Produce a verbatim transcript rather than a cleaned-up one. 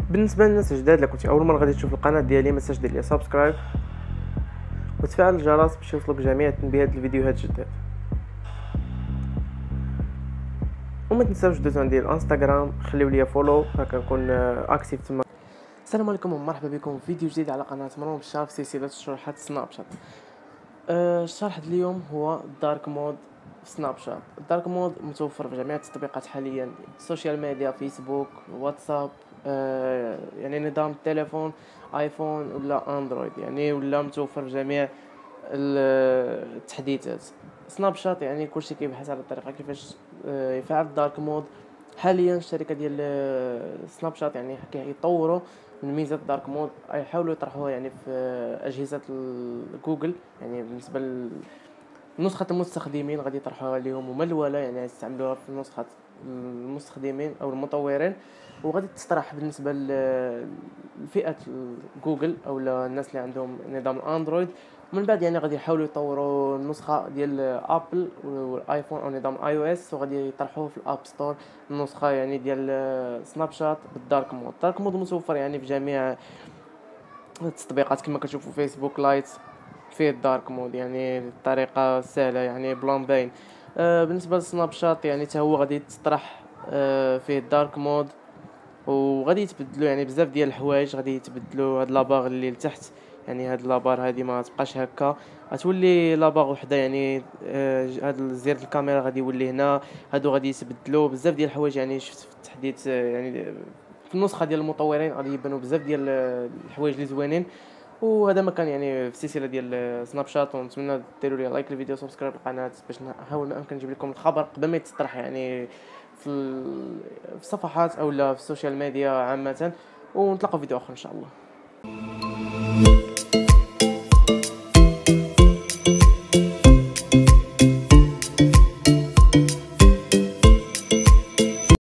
بالنسبه للناس الجداد اللي كنتي اول مره غادي تشوف القناه ديالي، ما تنساش دير لي سبسكرايب وتفعل الجرس باش يوصلوك جميع التنبيهات الفيديوهات الجداد. وما تنساوش دوزو عندي الانستغرام، خليو لي فولو هكا نكون اكتيف تما. السلام عليكم ومرحبا بكم في فيديو جديد على قناه مروان بشار في سلسله شروحات سناب شات. أه الشرح اليوم هو الدارك مود في سناب شات. الدارك مود متوفر في جميع التطبيقات حاليا، السوشيال ميديا، فيسبوك، واتساب، أه يعني نظام التليفون ايفون ولا اندرويد، يعني ولا متوفر في جميع التحديثات. سناب شات يعني كلشي كيبحث على الطريقه كيفاش يفعل الدارك مود. حاليا الشركه ديال سناب شات يعني كيطوروا من ميزه الدارك مود، يحاولوا يطرحوها يعني في اجهزه جوجل. يعني بالنسبه لنسخه المستخدمين غادي يطرحوها لهم مملوله، يعني يستعملوها في نسخه المستخدمين او المطورين، وغادي تطرح بالنسبه لفئه جوجل او الناس اللي عندهم نظام الاندرويد. ومن بعد يعني غادي يحاولوا يطوروا النسخه ديال ابل والايفون او نظام اي او اس، وغادي يطرحوه في الاب ستور النسخه يعني ديال سناب شات بالدارك مود. الدارك مود متوفر يعني في جميع التطبيقات كما كتشوفوا فيسبوك لايت فيه الدارك مود، يعني الطريقه سهله يعني بلان باين. آه بالنسبه لسناب شات يعني حتى هو غادي تطرح آه فيه الدارك مود، وغادي يتبدلوا يعني بزاف ديال الحوايج. غادي يتبدلوا هاد لاباغ اللي لتحت، يعني هاد لابار هادي ما تبقاش هكا، غتولي لاباغ وحده. يعني آه هاد زر الكاميرا غادي يولي هنا، هادو غادي يتبدلوا بزاف ديال الحوايج. يعني شفت في التحديث آه يعني في النسخه ديال المطورين غادي يبانوا بزاف ديال الحوايج اللي زوينين. وهذا ما كان يعني في السلسله ديال سناب شات، ونتمنى ديروا لي لايك للفيديو، سبسكرايب للقناه باش نحاول ما امكن نجيب لكم الخبر قبل ما يتطرح يعني في في الصفحات او لا في السوشيال ميديا عامه. ونتلاقاو في فيديو اخر ان شاء الله.